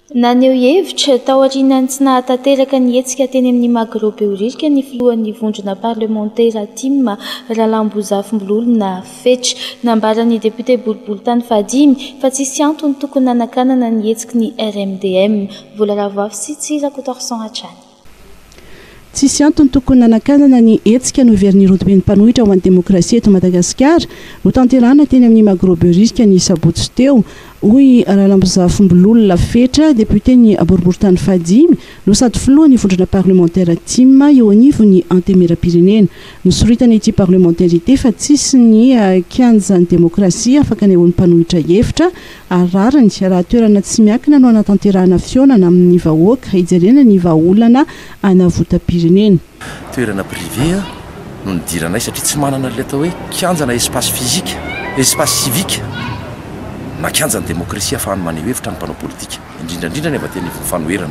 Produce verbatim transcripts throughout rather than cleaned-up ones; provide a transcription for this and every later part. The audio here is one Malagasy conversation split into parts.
Naneho hevitra tao aorianany tsy nahatanteraka ny hetsika teny amin'ny Magrobeoririka ny filohan'ny vondrona parlementaire Tim Ralambozafinbololona Fetra nambaran'ny député Bolibolitany Fadimy fa tsisy antony tokony nanakanana ny hetsiky ny R M D M. Volaravoafy sy Tsirakotorsan Hatrany. Tsisy antony tokony nanakanana ny hetsika no heverin'ny rodoben'ny mpanohitra ho an'ny demokrasia eto Madagasikara no tanterahana teny amin'ny Magrobeoririka ny sabotsy teo. Hoy Ralambozafinbololona Fetra, député ny Bolibolitany Fadimy no sady filohan'ny vondrona parlementaire Tim eo anivon'ny antemera-pirenena. Nosoritana ity parlementarité fa tsisy ny kianjan'ny demokrasia afaka anehoan'ny mpanohitra hevitra ararany raha toerana tsy miankina no anatanterahana fionana amin'ny vahoaka hijerena ny vahaolana anavotam-pirenena. Toerana privé no nidiranay satria tsy manana le atao hoe kianjana espace physique, espace civique. Nakianjan'ny demokrasia afahany maneho hevitra ny mpanao politika indrindrandrindra ny avateny fanoherana.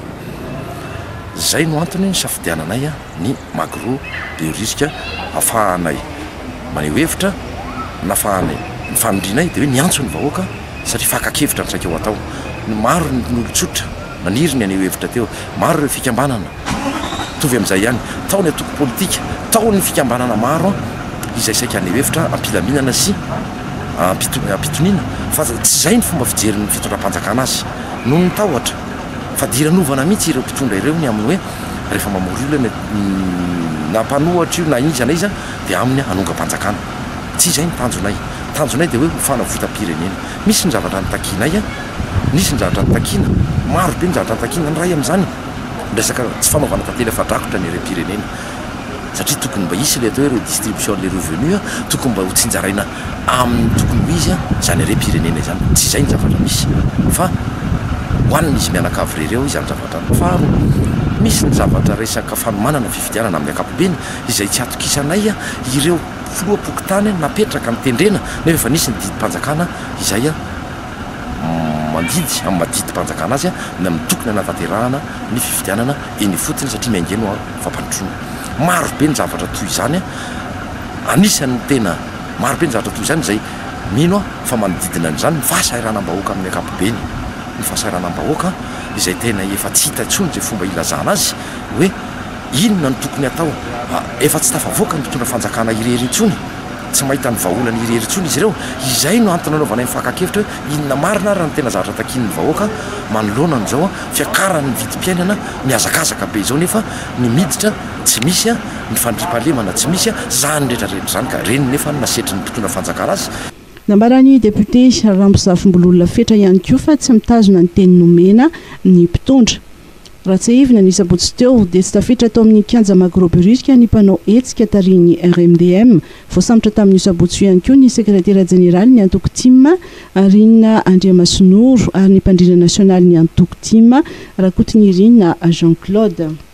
Zay no antony ny safidiananay ny Magrobeoririka afahanay maneho hevitra nafahanay ny fanondrinay dia hoe niantso ny vahoaka satria fakakevitra ny saika ho atao. Maro ny olon-tsotra maniry ny aneho hevitra teo, maro ireo fikambanana tovy amin'izay ihany tao ny atoko politika, tao ny fikambanana maro izay saika aneho hevitra ampilaminana sy ampitoniana fa tsy zay ny fomba fijeryn'ny fitondram-panjakana azy no ny tahotra fa diranovana mihitsy ireo mpitondra ireo ny amin'ny hoe rehefa mamory olona na mpanohatra io na iza na iza dia amin'ny anonga-panjakana. Tsy zay ny tanjonay. Tanjonay dia hoe fanavotam-pirenena. Misy ny zavatra nytakinay a, misy ny zavatra nytakina, maro be ny zavatra nytakina ny ray amin'izany resaka tsy fanaovana tantely fa drakotra ny irem-pirenena. Satria tokony mba isy le atao hoe redistribution les revenus tokony mba ho tsinjaraina amin'ny tokony ho izy zany irem-pirenena izany. Tsy zay ny zavatra misy fa hoaniny izy mianakavy rereo izany zavatra faro. Misy ny zavatra resaka fanomanana fifidianana amin'ny ankapobeny izay tsy atokisanay ireo filoha-pokotany napetraka ny tendrena nefa efa nisy ny didim-panjakana izay mandidy amin'ny madidi-panjakana azy ny amin'ny tokony anatanterahana ny fifidianana eny fotiny satria miaingeno fampanotrona. Maro be ny zavatra toy izany anisan'ny tena maro be ny zavatra toy izany izay mino fa manodidina an'izany ny fahasahiranam-bahoaka amin'ny ankapobeny. Ny fahasahiranam-bahoaka izay tena efa tsy hita intsony zay fomba ilazana azy hoe inona ny tokony atao. Efa tsy tafavoaka ny mpitondra fanjakana irery intsony, tsy mahita ny vahaolana irery intsony izy ireo. Izay no antony anaovana ny fakakevitra hoe inona marina ary ny tena zavatra takin'ny vahoaka manoloana an'izao fiakarany ny vidim-piainana miazakazaka be izao nefa ny miditra tsy misy ny fandriam-pahalemana tsy misy zany rehetrarehetra zany ka reny nefa nasetry ny mpitondra fanjakana azy. Nambarany député Ralambozafinbololona Fetra ihany koa fa tsy mitazona ny teny nomena ny mpitondra. Raha tsy hivina ny sabotsy teo dia tsy tafiditra tao amin'ny kianja Magrobeoririka ny mpanao hetsika tarihin'ny R M D M. Voasambotra tamin'ny sabotsy ihany koa ny sekretera jeneraly ny antoko Tim Rina Andriamasinoro ary ny mpandrina nasionaly ny antoko Tim Rakotognirina Jean Claude.